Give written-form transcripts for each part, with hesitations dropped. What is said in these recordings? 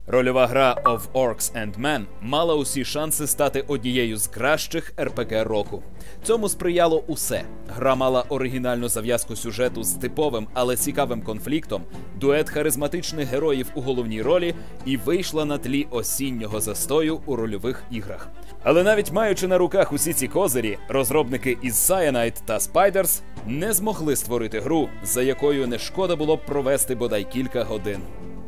Рольова гра Of Orcs and Men мала усі шанси стати однією з кращих РПГ року. Цьому сприяло усе. Гра мала оригінальну зав'язку сюжету з типовим, але цікавим конфліктом, дует харизматичних героїв у головній ролі і вийшла на тлі осіннього застою у рольових іграх. Але навіть маючи на руках усі ці козирі, розробники із Cyanide та Spiders не змогли створити гру, за якою не шкода було б провести бодай кілька годин.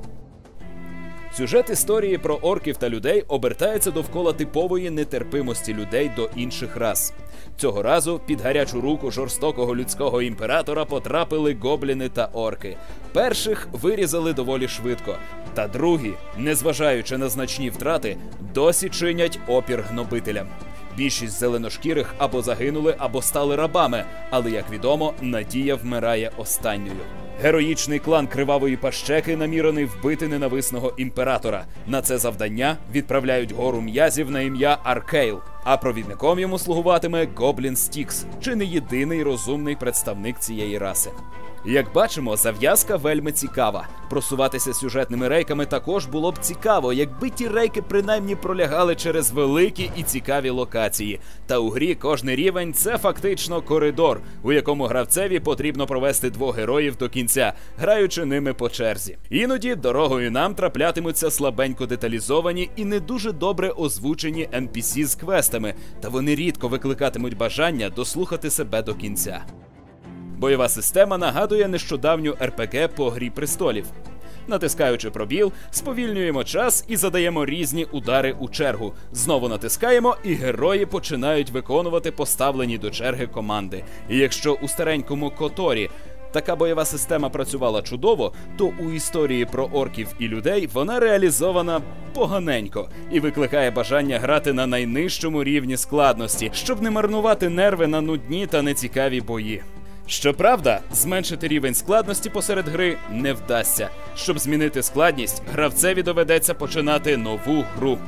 Сюжет історії про орків та людей обертається довкола типової нетерпимості людей до інших рас. Цього разу під гарячу руку жорстокого людського імператора потрапили гобліни та орки. Перших вирізали доволі швидко, та другі, незважаючи на значні втрати, досі чинять опір гнобителям. Більшість зеленошкірих або загинули, або стали рабами, але, як відомо, надія вмирає останньою. Героїчний клан Кривавої Пащеки намірений вбити ненависного імператора. На це завдання відправляють гору м'язів на ім'я Аркейл, а провідником йому слугуватиме Гоблін Стікс, чи не єдиний розумний представник цієї раси. Як бачимо, зав'язка вельми цікава. Просуватися сюжетними рейками також було б цікаво, якби ті рейки принаймні пролягали через великі і цікаві локації. Та у грі кожний рівень – це фактично коридор, у якому гравцеві потрібно провести двох героїв до кінця, граючи ними по черзі. Іноді дорогою нам траплятимуться слабенько деталізовані і не дуже добре озвучені NPC з квестами, та вони рідко викликатимуть бажання дослухати себе до кінця. Бойова система нагадує нещодавню РПГ по Грі престолів. Натискаючи пробіл, сповільнюємо час і задаємо різні удари у чергу. Знову натискаємо, і герої починають виконувати поставлені до черги команди. І якщо у старенькому Которі така бойова система працювала чудово, то у історії про орків і людей вона реалізована поганенько і викликає бажання грати на найнижчому рівні складності, щоб не марнувати нерви на нудні та нецікаві бої. Щоправда, зменшити рівень складності посеред гри не вдасться. Щоб змінити складність, гравцеві доведеться починати нову гру.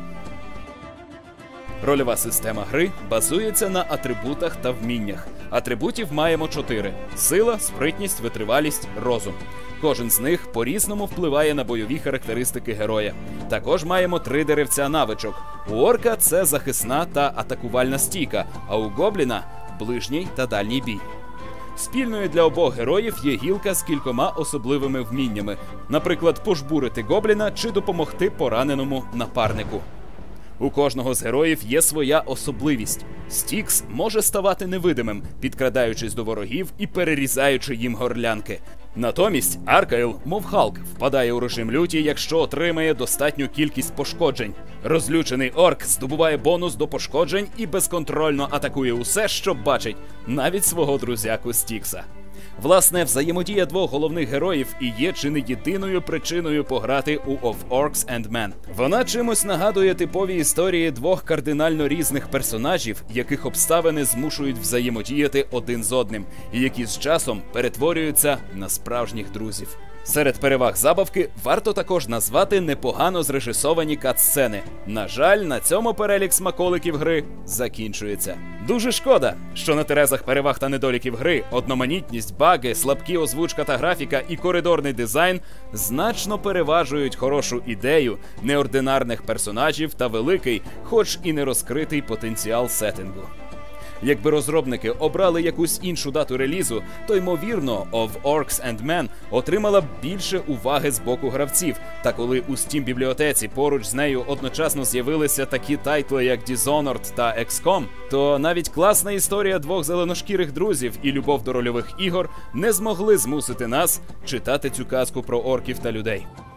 Рольова система гри базується на атрибутах та вміннях. Атрибутів маємо 4 – сила, спритність, витривалість, розум. Кожен з них по-різному впливає на бойові характеристики героя. Також маємо 3 деревця навичок. У орка – це захисна та атакувальна стійка, а у гобліна – ближній та дальній бій. Спільною для обох героїв є гілка з кількома особливими вміннями. Наприклад, пожбурити гобліна чи допомогти пораненому напарнику. У кожного з героїв є своя особливість. Стікс може ставати невидимим, підкрадаючись до ворогів і перерізаючи їм горлянки. Натомість Аркейл, мов Халк, впадає у режим люті, якщо отримає достатню кількість пошкоджень. Розлючений орк здобуває бонус до пошкоджень і безконтрольно атакує усе, що бачить, навіть свого друзяку Стікса. Власне, взаємодія двох головних героїв і є чи не єдиною причиною пограти у Of Orcs and Men. Вона чимось нагадує типові історії двох кардинально різних персонажів, яких обставини змушують взаємодіяти один з одним, і які з часом перетворюються на справжніх друзів. Серед переваг забавки варто також назвати непогано зрежисовані кат-сцени. На жаль, на цьому перелік смаколиків гри закінчується. Дуже шкода, що на терезах переваг та недоліків гри одноманітність, баги, слабкі озвучка та графіка і коридорний дизайн значно переважують хорошу ідею, неординарних персонажів та великий, хоч і не розкритий потенціал сеттингу. Якби розробники обрали якусь іншу дату релізу, то, ймовірно, Of Orcs and Men отримала б більше уваги з боку гравців. Та коли у Steam-бібліотеці поруч з нею одночасно з'явилися такі тайтли, як Dishonored та XCOM, то навіть класна історія двох зеленошкірих друзів і любов до рольових ігор не змогли змусити нас читати цю казку про орків та людей.